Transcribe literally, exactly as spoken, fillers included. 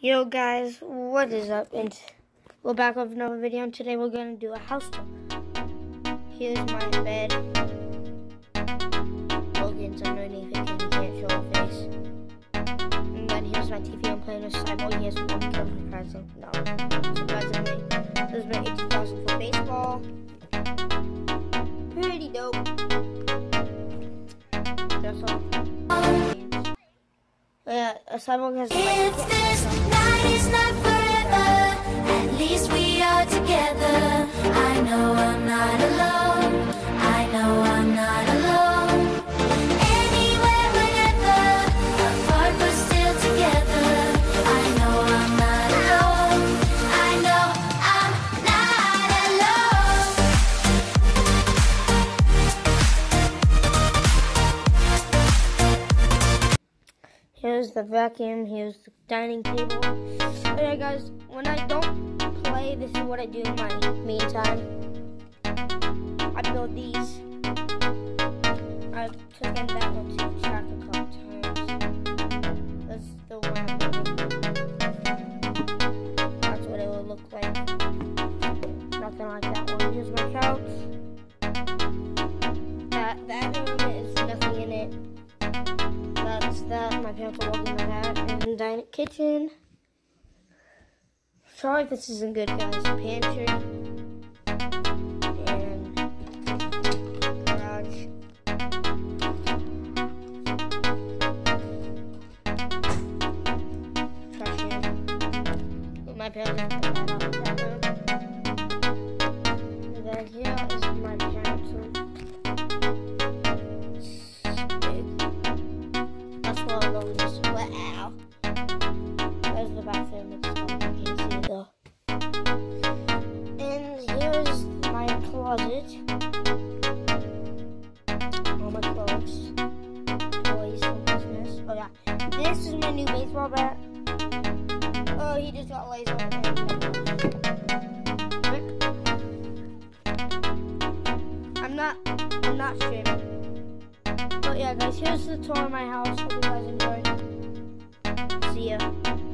Yo guys, what is up? And we're back with another video, and today we're going to do a house tour. Here's my bed. Logan's underneath it because he can't show her face. And then here's my T V. I'm playing with Cyborg. He has one Christmas present. No, surprisingly. This is my eighteen thousand for baseball. Pretty dope. That's all. Yeah, a Cyborg has If this night is not forever, at least we are together. I know I'm not alone. I know I'm not alone. Anywhere, whenever, apart but still together. I know I'm not alone. I know I'm not alone. Here's the vacuum, here's the dining table. But yeah guys, when I don't play, this is what I do in my meantime. I build these. I took in that one to track a couple times. That's the one I'm building. That's what it would look like. Nothing like that one. Here's my couch. That, that room is nothing in it. That's that. My parents are walking my hat. And dining kitchen. Sorry if this isn't good, guys. Pantry. And garage. Trash can. With my parents put that out in that room. And then here is my parents' room. Wow. There's the bathroom. It's not, you can't see it though. And here's my closet. All my clothes. Toys from Christmas. Oh yeah. This is my new baseball bat. Oh, he just got laser. I'm not I'm not streaming. But yeah guys, here's the tour of my house. Hope you guys enjoyed. See ya.